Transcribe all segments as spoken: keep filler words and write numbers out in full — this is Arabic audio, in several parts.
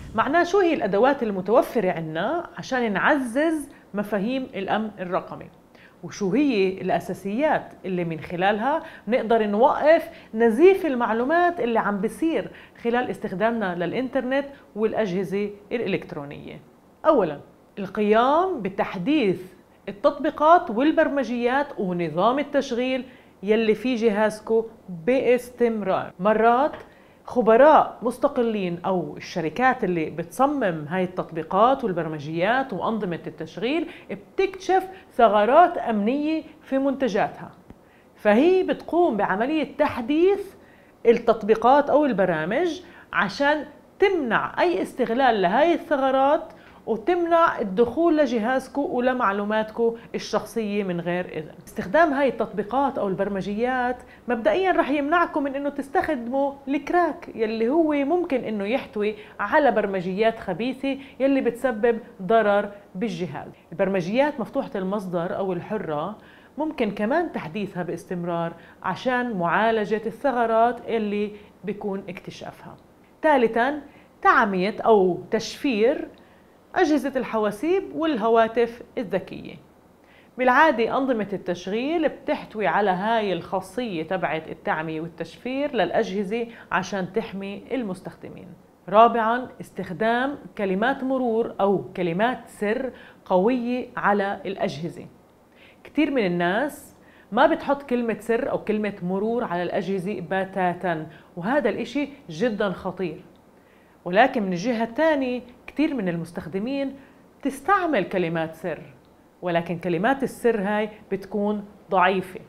معناه شو هي الأدوات المتوفرة عنا عشان نعزز مفاهيم الأمن الرقمي، وشو هي الأساسيات اللي من خلالها نقدر نوقف نزيف المعلومات اللي عم بيصير خلال استخدامنا للإنترنت والأجهزة الإلكترونية. أولاً، القيام بتحديث التطبيقات والبرمجيات ونظام التشغيل يلي في جهازكو باستمرار. مرات خبراء مستقلين أو الشركات اللي بتصمم هاي التطبيقات والبرمجيات وأنظمة التشغيل بتكتشف ثغرات أمنية في منتجاتها، فهي بتقوم بعملية تحديث التطبيقات أو البرامج عشان تمنع أي استغلال لهاي الثغرات وتمنع الدخول لجهازكو ولمعلوماتكو الشخصية من غير إذن. استخدام هاي التطبيقات أو البرمجيات مبدئياً رح يمنعكم من إنه تستخدموا الكراك يلي هو ممكن إنه يحتوي على برمجيات خبيثة يلي بتسبب ضرر بالجهاز. البرمجيات مفتوحة المصدر أو الحرة ممكن كمان تحديثها باستمرار عشان معالجة الثغرات اللي بيكون اكتشافها. ثالثاً، تعمية أو تشفير أجهزة الحواسيب والهواتف الذكية. بالعادة أنظمة التشغيل بتحتوي على هاي الخاصية تبعت التعمية والتشفير للأجهزة عشان تحمي المستخدمين. رابعاً، استخدام كلمات مرور أو كلمات سر قوية على الأجهزة. كتير من الناس ما بتحط كلمة سر أو كلمة مرور على الأجهزة بتاتا، وهذا الإشي جداً خطير. ولكن من الجهة الثانية كتير من المستخدمين بتستعمل كلمات سر، ولكن كلمات السر هاي بتكون ضعيفة.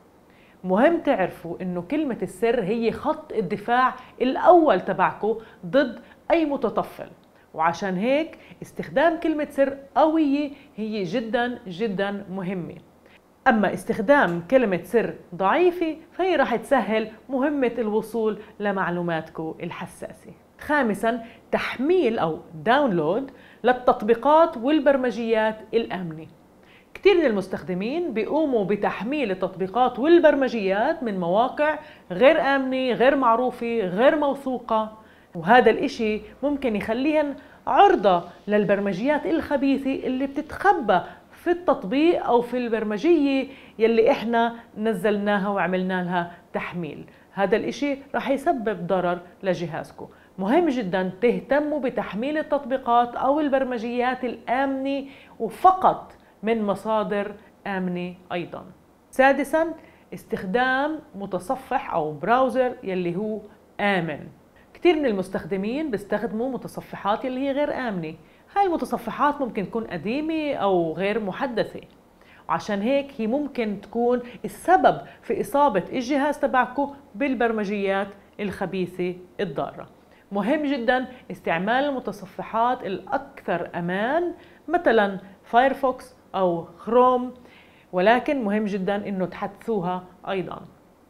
مهم تعرفوا إنه كلمة السر هي خط الدفاع الأول تبعكو ضد أي متطفل، وعشان هيك استخدام كلمة سر قوية هي جدا جدا مهمة. أما استخدام كلمة سر ضعيفة فهي راح تسهل مهمة الوصول لمعلوماتكو الحساسة. خامساً، تحميل أو داونلود للتطبيقات والبرمجيات الآمنة. كتير من المستخدمين بيقوموا بتحميل التطبيقات والبرمجيات من مواقع غير آمنة، غير معروفة، غير موثوقة، وهذا الإشي ممكن يخليهن عرضة للبرمجيات الخبيثة اللي بتتخبى في التطبيق أو في البرمجية يلي إحنا نزلناها وعملنا لها تحميل. هذا الإشي رح يسبب ضرر لجهازكم. مهم جدا تهتموا بتحميل التطبيقات أو البرمجيات الآمنة وفقط من مصادر آمنة أيضا. سادسا، استخدام متصفح أو براوزر يلي هو آمن. كتير من المستخدمين بيستخدموا متصفحات يلي هي غير آمنة. هاي المتصفحات ممكن تكون قديمة أو غير محدثة، وعشان هيك هي ممكن تكون السبب في إصابة الجهاز تبعكم بالبرمجيات الخبيثة الضارة. مهم جدا استعمال المتصفحات الأكثر أمان مثلا فايرفوكس أو كروم، ولكن مهم جدا إنه تحدثوها أيضا.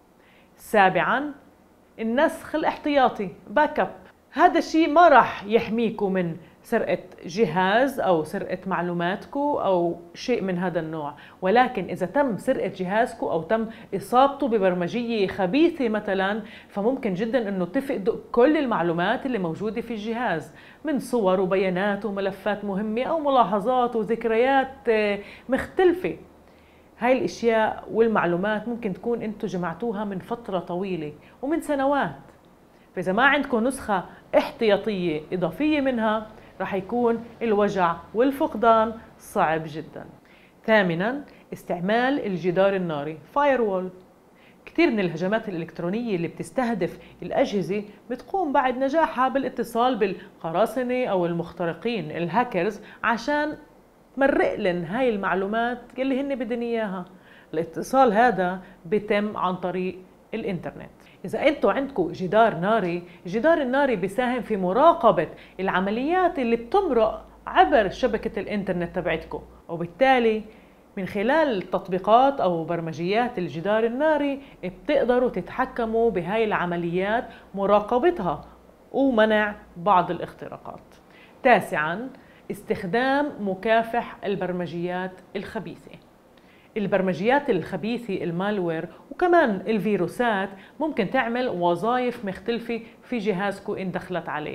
سابعا، النسخ الاحتياطي باك اب. هذا الشيء ما راح يحميكم من سرقة جهاز أو سرقة معلوماتكم أو شيء من هذا النوع، ولكن إذا تم سرقة جهازكم أو تم إصابته ببرمجية خبيثة مثلا، فممكن جدا أنه تفقدوا كل المعلومات اللي موجودة في الجهاز من صور وبيانات وملفات مهمة أو ملاحظات وذكريات مختلفة. هاي الاشياء والمعلومات ممكن تكون انتم جمعتوها من فترة طويلة ومن سنوات، فإذا ما عندكم نسخة احتياطية إضافية منها رح يكون الوجع والفقدان صعب جدا. ثامنا، استعمال الجدار الناري فايروول. كثير من الهجمات الإلكترونية اللي بتستهدف الأجهزة بتقوم بعد نجاحها بالاتصال بالقراصنة أو المخترقين الهاكرز عشان تمرق لن هاي المعلومات اللي هن بدن إياها. الاتصال هذا بيتم عن طريق الإنترنت. إذا أنتم عندكم جدار ناري، الجدار الناري بيساهم في مراقبة العمليات اللي بتمرق عبر شبكة الإنترنت تبعتكم، وبالتالي من خلال التطبيقات أو برمجيات الجدار الناري بتقدروا تتحكموا بهاي العمليات، مراقبتها ومنع بعض الاختراقات. تاسعاً، استخدام مكافح البرمجيات الخبيثة. البرمجيات الخبيثة المالوير وكمان الفيروسات ممكن تعمل وظائف مختلفة في جهازكم إن دخلت عليه.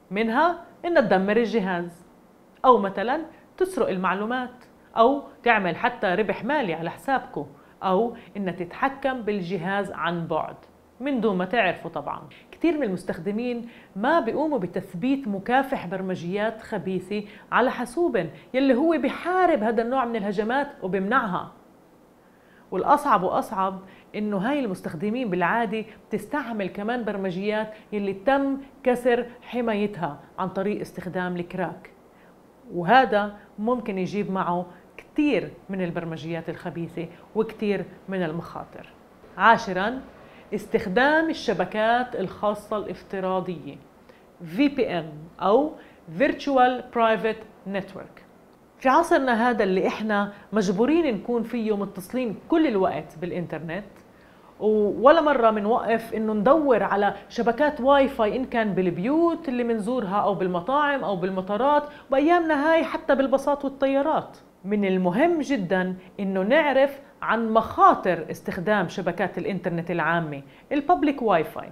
منها إنها تدمر الجهاز، أو مثلا تسرق المعلومات، أو تعمل حتى ربح مالي على حسابكم، أو إنها تتحكم بالجهاز عن بعد من دون ما تعرفوا. طبعا كثير من المستخدمين ما بيقوموا بتثبيت مكافح برمجيات خبيثة على حاسوبهم يلي هو بيحارب هذا النوع من الهجمات وبيمنعها. والأصعب وأصعب إنه هاي المستخدمين بالعادة بتستعمل كمان برمجيات يلي تم كسر حمايتها عن طريق استخدام الكراك، وهذا ممكن يجيب معه كتير من البرمجيات الخبيثة وكتير من المخاطر. عاشراً، استخدام الشبكات الخاصة الافتراضية في بي إن أو Virtual Private Network. في عصرنا هذا اللي احنا مجبورين نكون فيه متصلين كل الوقت بالإنترنت، ولا مرة منوقف إنه ندور على شبكات واي فاي إن كان بالبيوت اللي منزورها أو بالمطاعم أو بالمطارات، وأيامنا هاي حتى بالباصات والطيارات. من المهم جدا إنه نعرف عن مخاطر استخدام شبكات الإنترنت العامة الببليك واي فاي،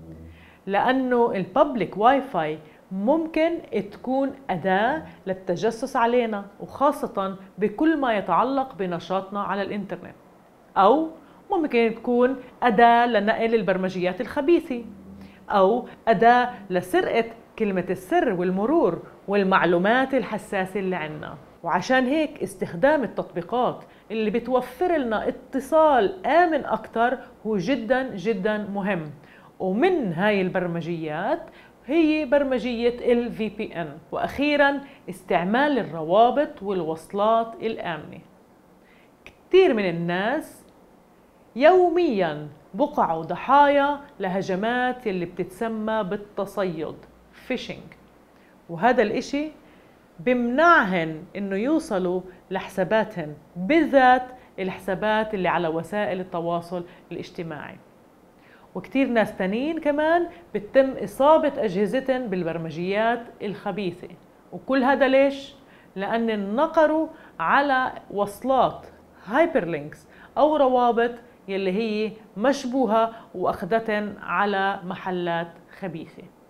لأنه الببليك واي فاي ممكن تكون أداة للتجسس علينا، وخاصة بكل ما يتعلق بنشاطنا على الإنترنت، أو ممكن تكون أداة لنقل البرمجيات الخبيثة، أو أداة لسرقة كلمة السر والمرور والمعلومات الحساسة اللي عنا. وعشان هيك استخدام التطبيقات اللي بتوفر لنا اتصال آمن أكتر هو جدا جدا مهم. ومن هاي البرمجيات هي برمجية ال في بي إن. وأخيرا استعمال الروابط والوصلات الآمنة. كتير من الناس يوميا بقعوا ضحايا لهجمات اللي بتتسمى بالتصيد فيشينج، وهذا الاشي بمنعهن انه يوصلوا لحساباتهن، بالذات الحسابات اللي على وسائل التواصل الاجتماعي. وكتير ناس تانيين كمان بتتم إصابة أجهزتهم بالبرمجيات الخبيثة. وكل هذا ليش؟ لأن نقروا على وصلات هايبرلينكس أو روابط يلي هي مشبوهة وأخذتهم على محلات خبيثة.